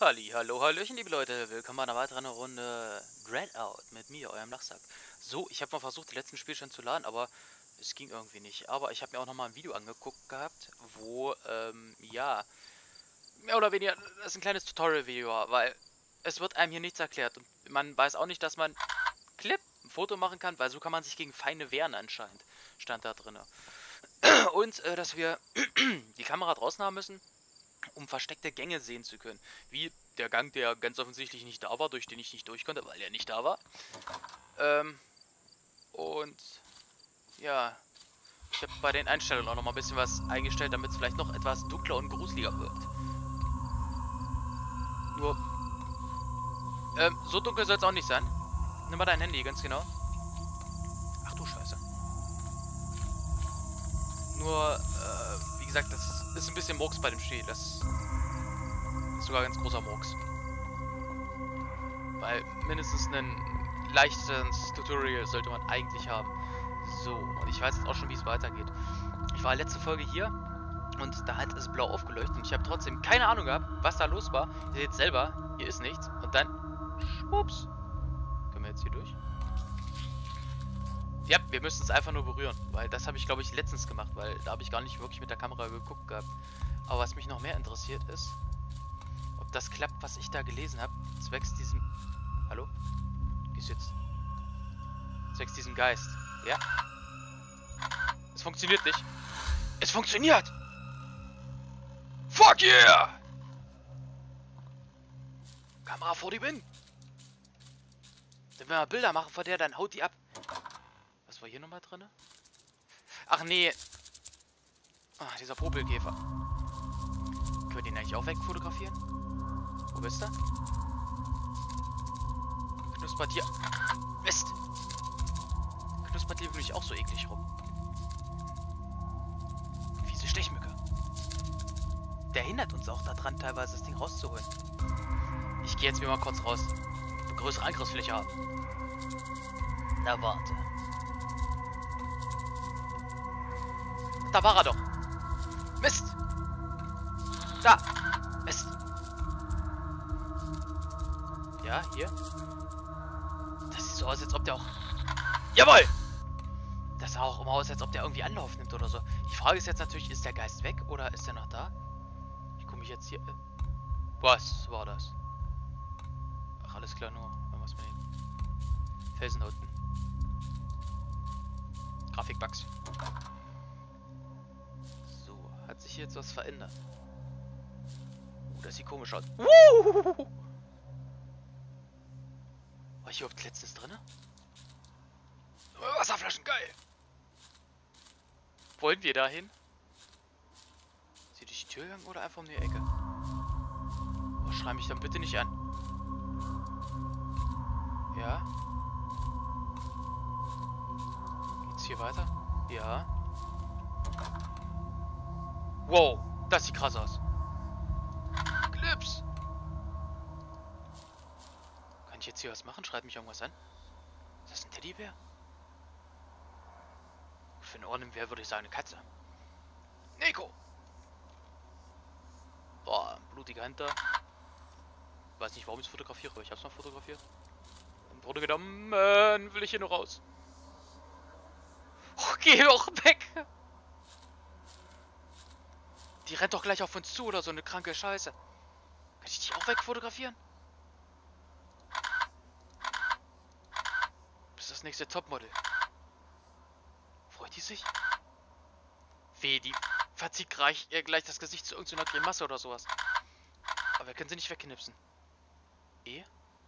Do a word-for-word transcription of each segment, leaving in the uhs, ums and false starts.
Halli, hallo, hallöchen, liebe Leute. Willkommen bei einer weiteren Runde Dreadout mit mir, eurem Lachsack. So, ich habe mal versucht, den letzten Spielstand zu laden, aber es ging irgendwie nicht. Aber ich habe mir auch nochmal ein Video angeguckt gehabt, wo, ähm, ja, mehr oder weniger, das ist ein kleines Tutorial-Video war, weil es wird einem hier nichts erklärt. Und man weiß auch nicht, dass man Clip, ein Foto machen kann, weil so kann man sich gegen Feinde wehren anscheinend, stand da drin. Und, äh, dass wir die Kamera draußen haben müssen, um versteckte Gänge sehen zu können. Wie der Gang, der ganz offensichtlich nicht da war, durch den ich nicht durch konnte, weil er nicht da war. Ähm, und ja, ich habe bei den Einstellungen auch noch mal ein bisschen was eingestellt, damit es vielleicht noch etwas dunkler und gruseliger wirkt. Nur, ähm, so dunkel soll es auch nicht sein. Nimm mal dein Handy, ganz genau. Ach du Scheiße. Nur, äh, wie gesagt, das ist ein bisschen Murks bei dem Spiel. Das ist sogar ganz großer Murks. Weil mindestens ein leichtes Tutorial sollte man eigentlich haben. So, und ich weiß jetzt auch schon, wie es weitergeht. Ich war letzte Folge hier und da hat es blau aufgeleuchtet und ich habe trotzdem keine Ahnung gehabt, was da los war. Ihr seht selber, hier ist nichts. Und dann, schwupps, können wir jetzt hier durch? Ja, wir müssen es einfach nur berühren, weil das habe ich, glaube ich, letztens gemacht, weil da habe ich gar nicht wirklich mit der Kamera geguckt gehabt. Aber was mich noch mehr interessiert ist, ob das klappt, was ich da gelesen habe, zwecks diesem... Hallo? Gehst jetzt? Zwecks diesem Geist. Ja? Es funktioniert nicht. Es funktioniert! Fuck yeah! Kamera vor die Wind! Wenn wir mal Bilder machen von der, dann haut die ab. Was war hier nochmal drin? Ach nee. Ah, dieser Popelkäfer. Können wir den eigentlich auch wegfotografieren? Wo bist du? Knuspert hier. Mist! Knuspert hier wirklich auch so eklig rum. Fiese Stechmücke. Der hindert uns auch daran, teilweise das Ding rauszuholen. Ich gehe jetzt wieder mal kurz raus. Eine größere Angriffsfläche haben. Na warte. Da war er doch. Mist. Da. Mist. Ja, hier. Das sieht so aus, als ob der auch... Jawohl! Das sah auch immer aus, als ob der irgendwie Anlauf nimmt oder so. Die Frage ist jetzt natürlich, ist der Geist weg oder ist er noch da? Ich komme mich jetzt hier... Was war das? Ach, alles klar, nur irgendwas mit den Felsen unten. Grafikbugs. So, hat sich jetzt was verändert. Uh, das sieht komisch aus. Uh! War hier überhaupt letztes drin? Wasserflaschen, geil! Wollen wir dahin? Sie durch die Tür gegangen oder einfach um die Ecke? Oh, schrei mich dann bitte nicht an. Ja? Geht's hier weiter? Ja. Wow, das sieht krass aus. Clips! Kann ich jetzt hier was machen? Schreibt mich irgendwas an. Ist das ein Teddybär? Für einen Ohrenbär würde ich sagen eine Katze. Nico! Boah, blutige Hand da. Weiß nicht, warum ich es fotografiere, aber ich hab's mal fotografiert. Im Grunde genommen will ich hier nur raus. Oh, geh doch weg! Die rennt doch gleich auf uns zu oder so eine kranke Scheiße. Kann ich dich auch wegfotografieren? Bis das nächste Topmodel. Freut die sich? Weh, die verzieht gleich, äh, gleich das Gesicht zu irgendeiner Grimasse oder sowas. Aber wir können sie nicht wegknipsen. Eh?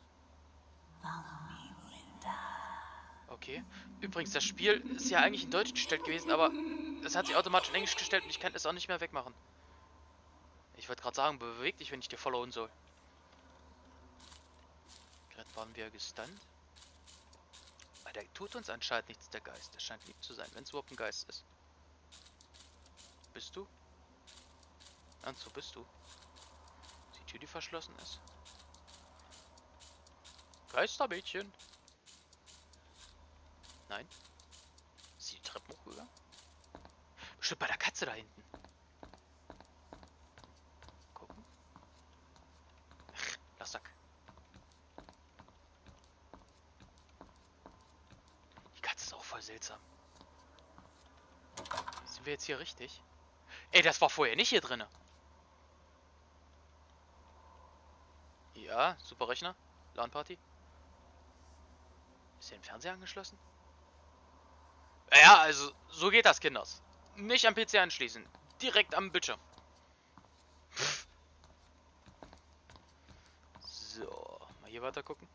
Okay. Übrigens, das Spiel ist ja eigentlich in Deutsch gestellt gewesen, aber es hat sich automatisch in Englisch gestellt und ich kann es auch nicht mehr wegmachen. Ich wollte gerade sagen, beweg dich, wenn ich dir followen soll. Gerade waren wir gestunt. Weil der tut uns anscheinend nichts, der Geist. Der scheint lieb zu sein, wenn es überhaupt ein Geist ist. Bist du? Ernst, wo bist du? Ist die Tür, die verschlossen ist? Geistermädchen. Nein. Ist die Treppen hochgegangen? Bestimmt bei der Katze da hinten. Gucken. voll seltsam. Sind wir jetzt hier richtig? Ey, das war vorher nicht hier drin. Ja, super Rechner. LAN-Party. Ist hier ein Fernseher angeschlossen? Ja, also so geht das, Kinders. Nicht am P C anschließen. Direkt am Bildschirm. So, mal hier weiter gucken.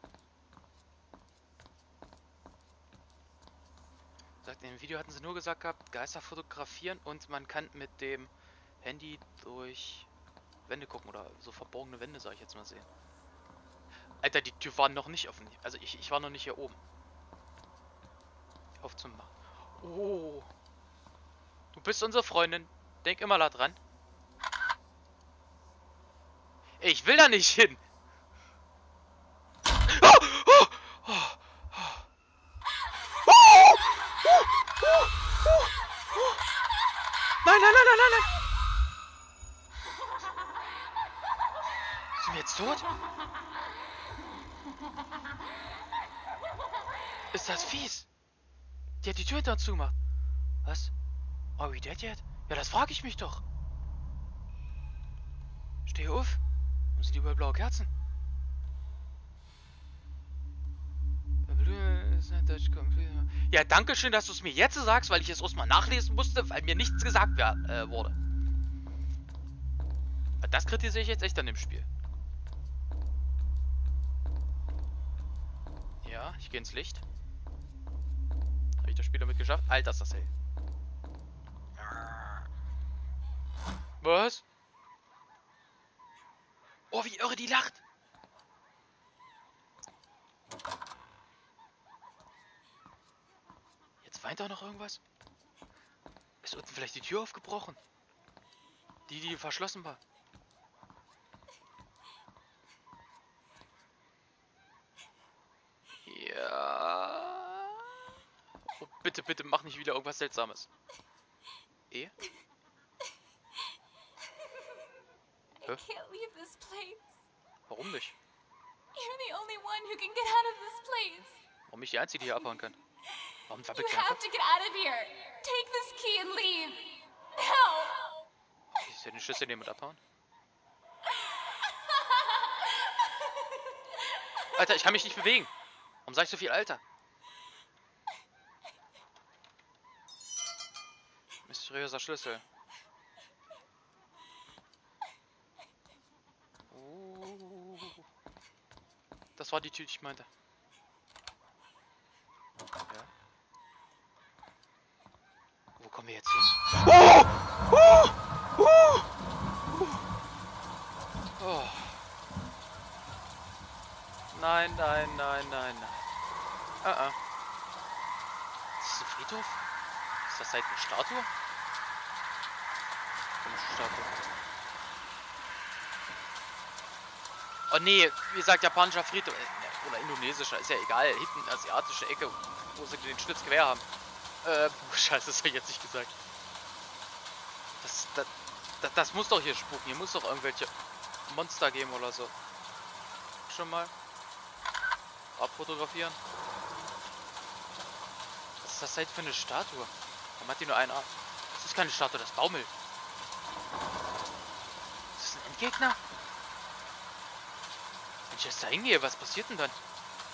Sagt, in dem Video hatten sie nur gesagt gehabt, Geister fotografieren und man kann mit dem Handy durch Wände gucken oder so verborgene Wände, sag ich jetzt mal, sehen. Alter, die Tür war noch nicht offen. Also ich, ich war noch nicht hier oben. Aufzumachen. Oh. Du bist unsere Freundin. Denk immer da dran. Ey, ich will da nicht hin. Oh, oh, oh, oh. Nein, nein, nein, nein, nein, nein. Sind wir jetzt tot? Ist das fies? Die hat die Tür hinter uns zugemacht. Was? Are we dead yet? Ja, das frage ich mich doch. Steh auf. Warum sind die überall blaue Kerzen? Ja, danke schön, dass du es mir jetzt sagst, weil ich es erstmal nachlesen musste, weil mir nichts gesagt äh, wurde. Das kritisiere ich jetzt echt an dem Spiel. Ja, ich gehe ins Licht. Habe ich das Spiel damit geschafft? Alter, ist das hell. Was? Oh, wie irre die lacht. Jetzt weint auch noch irgendwas. Ist unten vielleicht die Tür aufgebrochen? Die, die verschlossen war. Ja. Oh, bitte, bitte, mach nicht wieder irgendwas Seltsames. Eh? Hä? Warum nicht? Warum ich die Einzige, die hier abhauen kann? Warum verrückt der Kopf? Ich soll den Schlüssel nehmen und abhauen? Alter, ich kann mich nicht bewegen. Warum sag ich so viel Alter? Mysteriöser Schlüssel. Oh. Das war die Tür, die ich meinte. Ja. Wo kommen wir jetzt hin? Oh! Oh! Oh! Oh! Nein, nein, nein, nein, nein. Ah, ah. Ist das ein Friedhof? Ist das halt eine Statue? Komische Statue. Oh nee, wie gesagt, japanischer Friedhof. Oder indonesischer, ist ja egal. Hinten asiatische Ecke, wo sie den Schnitzgewehr haben. Äh, oh, scheiße, das habe ich jetzt nicht gesagt. Das, das, das, das muss doch hier spuken. Hier muss doch irgendwelche Monster geben oder so. Schon mal. Abfotografieren. Was ist das halt für eine Statue? Warum hat die nur einen Arm? Das ist keine Statue, das baumelt. Ist das ein Endgegner? Wenn ich jetzt da hingehe, was passiert denn dann?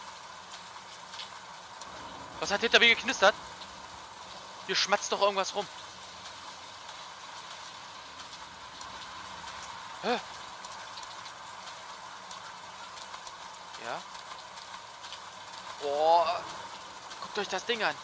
Was hat hinter mir geknistert? Hier schmatzt doch irgendwas rum. Hä? Ja? Boah. Guckt euch das Ding an.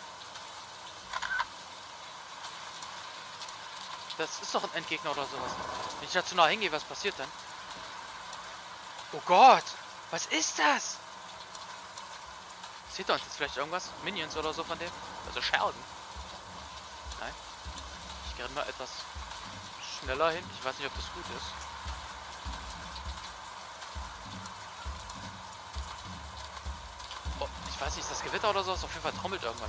Das ist doch ein Endgegner oder sowas. Wenn ich dazu nah hingehe, was passiert dann? Oh Gott. Was ist das? Seht ihr uns jetzt vielleicht irgendwas? Minions oder so von dem? Also Sheldon. Nein. Ich gehe mal etwas schneller hin. Ich weiß nicht, ob das gut ist. Oh, ich weiß nicht, ist das Gewitter oder so? Auf jeden Fall trommelt irgendwas.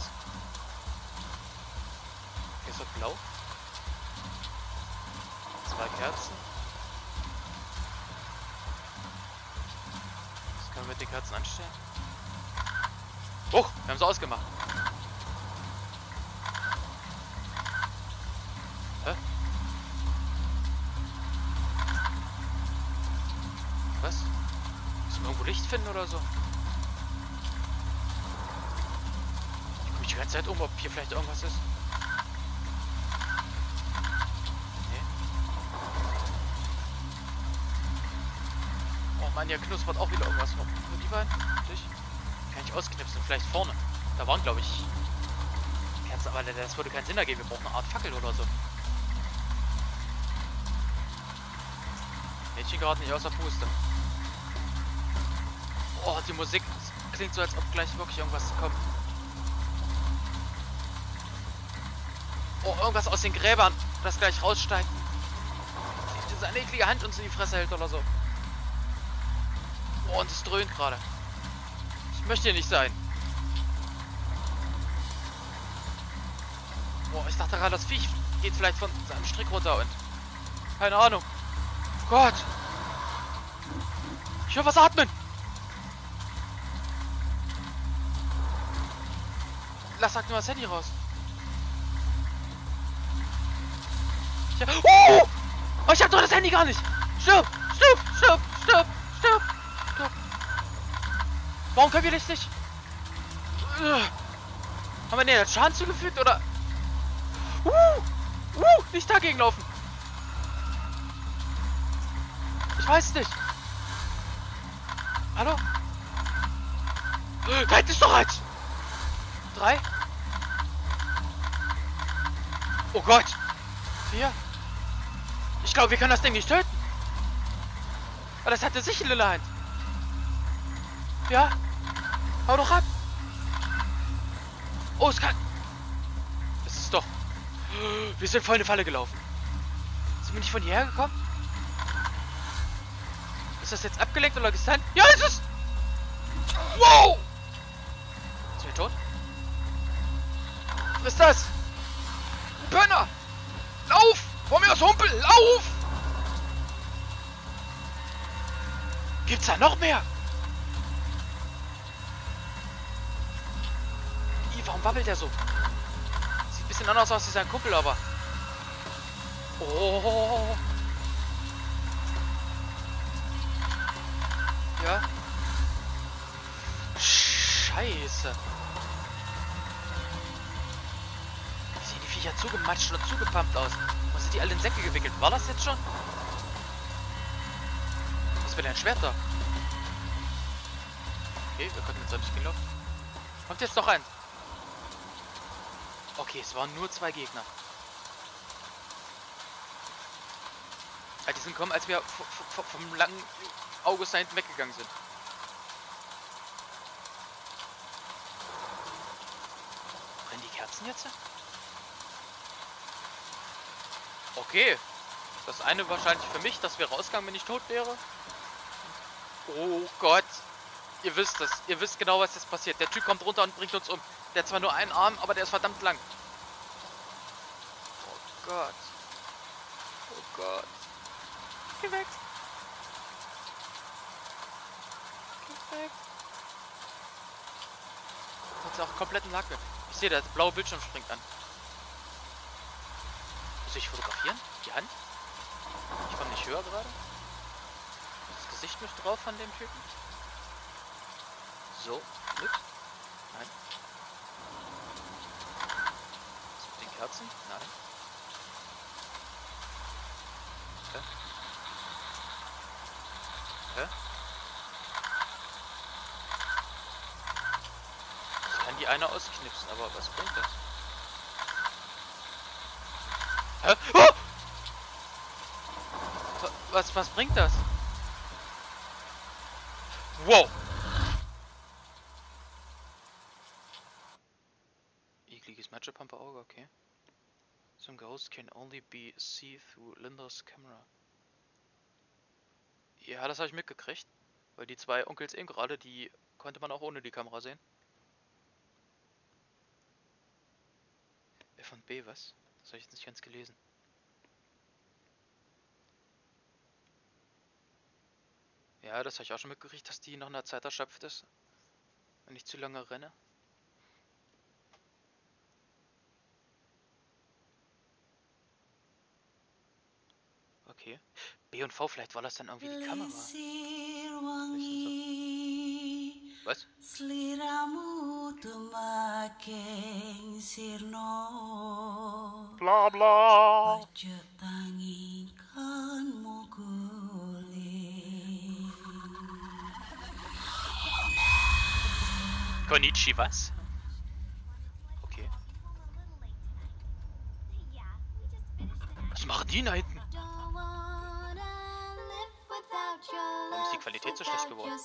Hier ist so blau. Zwei Kerzen. Was können wir mit den Kerzen anstellen? Oh, wir haben sie ausgemacht. Was? Müssen wir irgendwo Licht finden oder so? Ich gucke mich die ganze Zeit um, ob hier vielleicht irgendwas ist. Nee. Oh Mann, hier knuspert auch wieder irgendwas rum. Wo die beiden? Dich? Kann ich ausknipsen. Vielleicht vorne. Da waren, glaube ich, Kerzen, aber das würde keinen Sinn ergeben. Wir brauchen eine Art Fackel oder so. Mädchen gerade nicht außer Puste. Oh, die Musik klingt so, als ob gleich wirklich irgendwas kommt. Oh, irgendwas aus den Gräbern, das gleich raussteigt. Sich seine eklige Hand uns in die Fresse hält oder so. Oh, und es dröhnt gerade. Ich möchte hier nicht sein. Oh, ich dachte gerade, das Viech geht vielleicht von seinem Strick runter und... Keine Ahnung. Oh Gott. Ich höre was atmen. Lass sag nur das Handy raus. Ich hab, oh! Oh, ich hab doch das Handy gar nicht. Stopp, stopp, stopp, stopp, stopp, stopp. Warum können wir das nicht? Uh, haben wir denen Schaden zugefügt oder? Uh, uh, nicht dagegen laufen. Ich weiß es nicht. Hallo? Da ist doch eins. Drei. Oh Gott. Vier. Ich glaube, wir können das Ding nicht töten. Aber das hat eine Sichel in der Hand. Ja. Hau doch ab. Oh, es kann... Es ist doch... Wir sind voll in eine Falle gelaufen. Sind wir nicht von hierher gekommen? Ist das jetzt abgelenkt oder gestunt? Ja, ist es! Wow! Sind wir tot? Was ist das? Pönner! Lauf! Vor mir aus Humpel! Lauf! Gibt's da noch mehr? Ih, warum wabbelt der so? Sieht ein bisschen anders aus wie sein Kumpel, aber... Oh! Ja? Scheiße! Sehen die Viecher zugematscht und zugepumpt aus. Und sind die alle in Säcke gewickelt? War das jetzt schon? Was für ein Schwert da? Okay, wir konnten jetzt auch nicht gelaufen. Kommt jetzt noch ein. Okay, es waren nur zwei Gegner. Ja, die sind gekommen, als wir vom langen August da hinten weggegangen sind. Brennen die Kerzen jetzt? Okay. Das eine wahrscheinlich für mich, dass wir rausgegangen, wenn ich tot wäre. Oh Gott. Ihr wisst es. Ihr wisst genau, was jetzt passiert. Der Typ kommt runter und bringt uns um. Der hat zwar nur einen Arm, aber der ist verdammt lang. Oh Gott. Oh Gott. Geh weg. Geh weg. Das ist auch komplett ein Lacke. Ich sehe, der blaue Bildschirm springt an. Muss ich fotografieren? Die Hand? Ich komme nicht höher gerade. Das Gesicht nicht drauf von dem Typen. So, mit. Nein. Was mit den Kerzen? Nein. Hä? Hä? Ich kann die eine ausknipsen, aber was bringt das? Hä? Oh! Was, was bringt das? Wow! Ekliges Matcha-Pumper-Auge, okay. Some ghosts can only be seen through Linda's camera. Ja, das habe ich mitgekriegt. Weil die zwei Onkels eben gerade, die konnte man auch ohne die Kamera sehen. F und B, was? Das habe ich jetzt nicht ganz gelesen. Ja, das habe ich auch schon mitgekriegt, dass die nach einer Zeit erschöpft ist. Wenn ich zu lange renne. Okay. B und V, vielleicht war das dann irgendwie die Kamera. Was? Bla bla. Konichi, was? Okay. Was machen die da hinten? Warum ist die Qualität so schlecht geworden?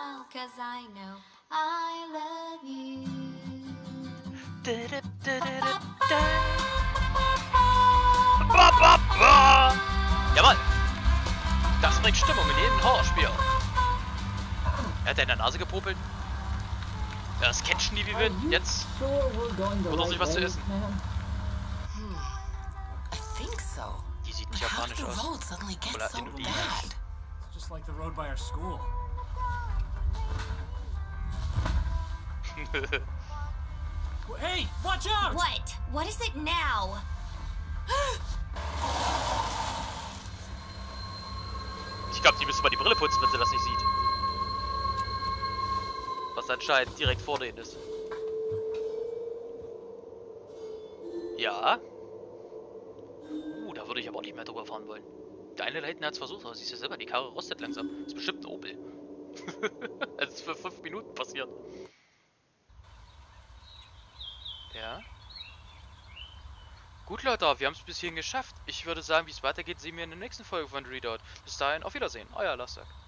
Jawohl! Das bringt Stimmung in jedem Horrorspiel. Er hat in der Nase gepopelt. Ja, das kennt Schnie wie Wind. Jetzt wird er sich was zu essen. Die sieht nicht japanisch aus. Oder Indonesisch. Just like the road by our school. Hey, watch out! What? What is it now? Ich glaube, die müsste mal die Brille putzen, wenn sie das nicht sieht. Was anscheinend direkt vor denen ist. Ja. Uh, da würde ich aber auch nicht mehr drüber fahren wollen. Deine Leuten hat es versucht, aber siehst du selber, die Karre rostet langsam. Das ist bestimmt ein Opel. Es ist für fünf Minuten passiert. Ja. Gut, Leute, wir haben es bis hierhin geschafft. Ich würde sagen, wie es weitergeht, sehen wir in der nächsten Folge von Readout. Bis dahin, auf Wiedersehen. Euer Lasssack.